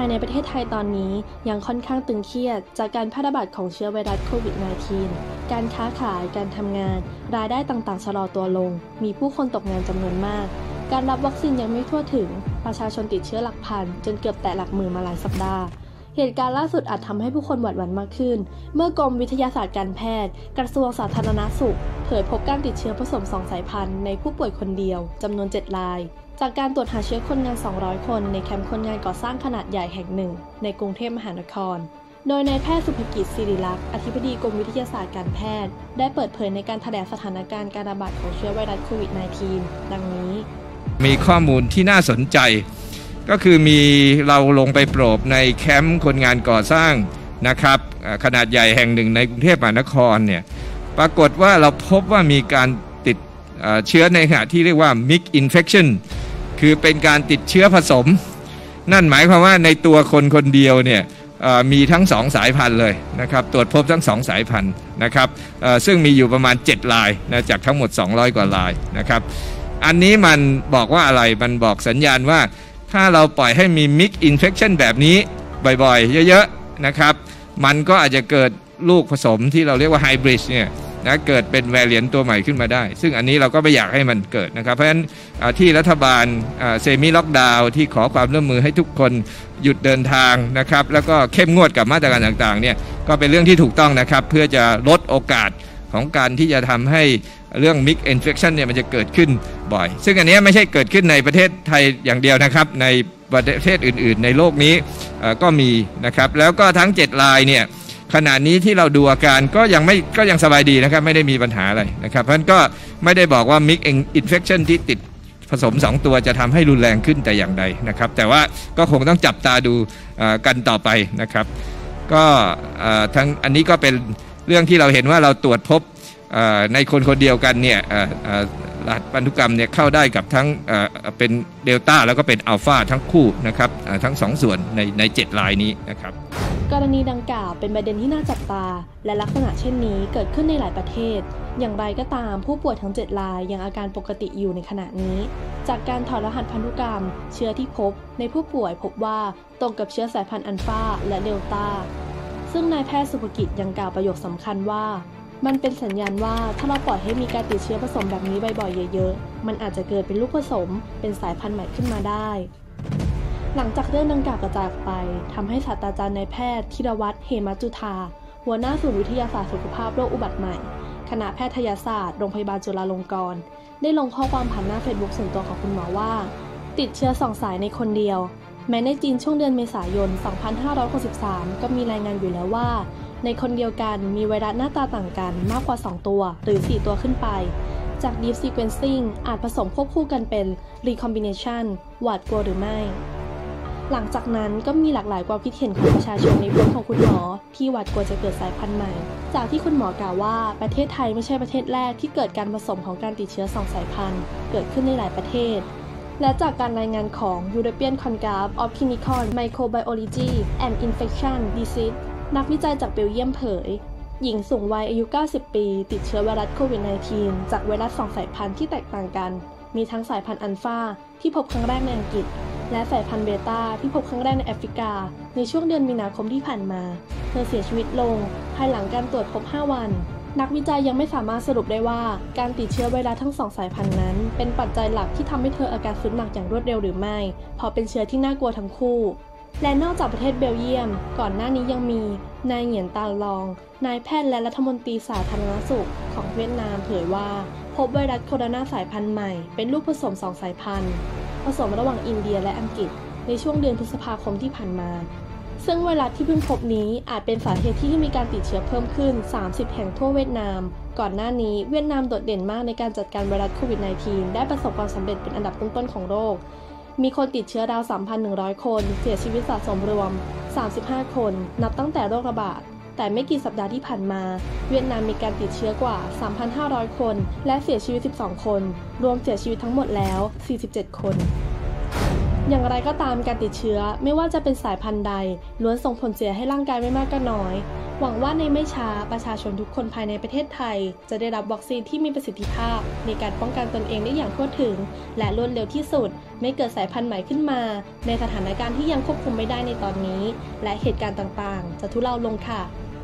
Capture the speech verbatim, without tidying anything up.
ในประเทศไทยตอนนี้ยังค่อนข้างตึงเครียดจากการแพร่ระบาดของเชื้อไวรัสโควิด สิบเก้า การค้าขายการทำงานรายได้ต่างๆชะลอตัวลงมีผู้คนตกงานจำนวนมากการรับวัคซีนยังไม่ทั่วถึงประชาชนติดเชื้อหลักพันจนเกือบแตะหลักหมื่นมาหลายสัปดาห์เหตุการณ์ล่าสุดอาจทำให้ผู้คนหวาดหวั่นมากขึ้นเมื่อกรมวิทยาศาสตร์การแพทย์กระทรวงสาธารณสุขเผยพบการติดเชื้อผสมสองสายพันธุ์ในผู้ป่วยคนเดียวจำนวนเจ็ดรายจากการตรวจหาเชื้อคนงานสองร้อยคนในแคมป์คนงานก่อสร้างขนาดใหญ่แห่งหนึ่งในกรุงเทพมหานครโดยนายแพทย์สุภกิจศิริลักษณ์อธิบดีกรมวิทยาศาสตร์การแพทย์ได้เปิดเผยในการแถลงสถานการณ์การระบาดของเชื้อไวรัสโควิด สิบเก้า ดังนี้มีข้อมูลที่น่าสนใจก็คือมีเราลงไปโปรบในแคมป์คนงานก่อสร้างนะครับขนาดใหญ่แห่งหนึ่งในกรุงเทพมหานครเนี่ยปรากฏว่าเราพบว่ามีการติดเชื้อในขณะที่เรียกว่า mix infection คือเป็นการติดเชื้อผสมนั่นหมายความว่าในตัวคนคนเดียวเนี่ยมีทั้งสองสายพันธุ์เลยนะครับตรวจพบทั้งสองสายพันธุ์นะครับซึ่งมีอยู่ประมาณเจ็ดรายนะจากทั้งหมดสองร้อยกว่ารายนะครับอันนี้มันบอกว่าอะไรมันบอกสัญญาณว่าถ้าเราปล่อยให้มี mix infection แบบนี้บ่อยๆเยอะๆนะครับมันก็อาจจะเกิดลูกผสมที่เราเรียกว่า hybrid เนี่ยนะเกิดเป็นแวริเอนต์ตัวใหม่ขึ้นมาได้ซึ่งอันนี้เราก็ไม่อยากให้มันเกิดนะครับเพราะฉะนั้นที่รัฐบาลเซมิล็อกดาวน์ที่ขอความร่วมมือให้ทุกคนหยุดเดินทางนะครับแล้วก็เข้มงวดกับมาตรการต่างๆเนี่ยก็เป็นเรื่องที่ถูกต้องนะครับเพื่อจะลดโอกาสของการที่จะทำให้เรื่อง mix infection เนี่ยมันจะเกิดขึ้นบ่อยซึ่งอันนี้ไม่ใช่เกิดขึ้นในประเทศไทยอย่างเดียวนะครับในประเทศอื่นๆในโลกนี้ก็มีนะครับแล้วก็ทั้งเจ็ดรายเนี่ยขณะนี้ที่เราดูอาการก็ยังไม่ก็ยังสบายดีนะครับไม่ได้มีปัญหาอะไรนะครับเพราะฉะนั้นก็ไม่ได้บอกว่า mix infection ที่ติดผสมสองตัวจะทำให้รุนแรงขึ้นแต่อย่างใดนะครับแต่ว่าก็คงต้องจับตาดูกันต่อไปนะครับก็ทั้งอันนี้ก็เป็นเรื่องที่เราเห็นว่าเราตรวจพบในคนคนเดียวกันเนี่ยรหัสพันธุกรรมเนี่ยเข้าได้กับทั้งเป็นเดลต้าแล้วก็เป็นอัลฟาทั้งคู่นะครับทั้งสองส่วนในในเจ็ดรายนี้นะครับกรณีดังกล่าวเป็นประเด็นที่น่าจับตาและลักษณะเช่นนี้เกิดขึ้นในหลายประเทศอย่างไรก็ตามผู้ป่วยทั้งเจ็ดรายยังอาการปกติอยู่ในขณะนี้จากการถอดรหัสพันธุกรรมเชื้อที่พบในผู้ป่วยพบว่าตรงกับเชื้อสายพันธุ์อัลฟาและเดลต้าซึ่งนายแพทย์สุภกิจยังกล่าวประโยคสำคัญว่ามันเป็นสัญญาณว่าถ้าเราปล่อยให้มีการติดเชื้อผสมแบบนี้บ่อยๆเยอะๆมันอาจจะเกิดเป็นลูกผสมเป็นสายพันธุ์ใหม่ขึ้นมาได้หลังจากเรื่องดังกล่าวกระจายไปทำให้ศาสตราจารย์นายแพทย์ธีรวัฒน์เหมจุฑาหัวหน้าศูนย์วิทยาศาสตร์สุขภาพโรคอุบัติใหม่คณะแพทยศาสตร์โรงพยาบาลจุฬาลงกรณ์ได้ลงข้อความผ่านหน้าเฟซบุ๊กส่วนตัวของคุณหมอว่าติดเชื้อสองสายในคนเดียวแม้ในจีนช่วงเดือนเมษายนสองพันห้าร้อยหกสิบสามก็มีรายงานอยู่แล้วว่าในคนเดียวกันมีไวรัสหน้าตาต่างกันมากกว่าสองตัวหรือสี่ตัวขึ้นไปจาก Deep Sequencing อาจผสมควบคู่กันเป็น Recombination หวาดกลัวหรือไม่หลังจากนั้นก็มีหลากหลายความคิดเห็นของประชาชนในโพสต์ของคุณหมอที่หวาดกลัวจะเกิดสายพันธุ์ใหม่จากที่คุณหมอกล่าวว่าประเทศไทยไม่ใช่ประเทศแรกที่เกิดการผสมของการติดเชื้อสองสายพันธุ์เกิดขึ้นในหลายประเทศและจากการรายงานของ European Congress of Clinical Microbiology and Infectious Diseases นักวิจัยจากเบลเยียมเผยหญิงสูงวัยอายุเก้าสิบปีติดเชื้อไวรัสโควิด สิบเก้า จากไวรัสสองสายพันธุ์ที่แตกต่างกันมีทั้งสายพันธุ์อัลฟาที่พบครั้งแรกในอังกฤษและสายพันธุ์เบต้าที่พบครั้งแรกในแอฟริกาในช่วงเดือนมีนาคมที่ผ่านมาเธอเสียชีวิตลงภายหลังการตรวจพบห้าวันนักวิจัยยังไม่สามารถสรุปได้ว่าการติดเชื้อไวรัสทั้งสองสายพันธุ์นั้นเป็นปัจจัยหลักที่ทำให้เธออาการสุดหนักอย่างรวดเร็วหรือไม่เพราะเป็นเชื้อที่น่ากลัวทั้งคู่และนอกจากประเทศเบลเยียมก่อนหน้านี้ยังมีนายเหงียนตาลองนายแพทย์และรัฐมนตรีสาธารณสุขของเวียดนามเผยว่าพบไวรัสโคโรนาสายพันธุ์ใหม่เป็นลูกผสมสองสายพันธุ์ผสมระหว่างอินเดียและอังกฤษในช่วงเดือนพฤษภาคมที่ผ่านมาซึ่งไวรัสที่เพิ่งพบนี้อาจเป็นสาเหตุที่มีการติดเชื้อเพิ่มขึ้นสามสิบแห่งทั่วเวียดนามก่อนหน้านี้เวียดนามโดดเด่นมากในการจัดการไวรัสโควิด สิบเก้า ได้ประสบความสำเร็จเป็นอันดับต้นๆของโลกมีคนติดเชื้อราว สามพันหนึ่งร้อย คนเสียชีวิตสะสมรวมสามสิบห้าคนนับตั้งแต่โรคระบาดแต่ไม่กี่สัปดาห์ที่ผ่านมาเวียดนามมีการติดเชื้อกว่า สามพันห้าร้อย คนและเสียชีวิตสิบสองคนรวมเสียชีวิตทั้งหมดแล้วสี่สิบเจ็ดคนอย่างไรก็ตามการติดเชื้อไม่ว่าจะเป็นสายพันธุ์ใดล้วนส่งผลเสียให้ร่างกายไม่มากก็น้อยหวังว่าในไม่ช้าประชาชนทุกคนภายในประเทศไทยจะได้รับวัคซีนที่มีประสิทธิภาพในการป้องกันตนเองได้อย่างทั่วถึงและรวดเร็วที่สุดไม่เกิดสายพันธุ์ใหม่ขึ้นมาในสถานการณ์ที่ยังควบคุมไม่ได้ในตอนนี้และเหตุการณ์ต่างๆจะทุเลาลงค่ะ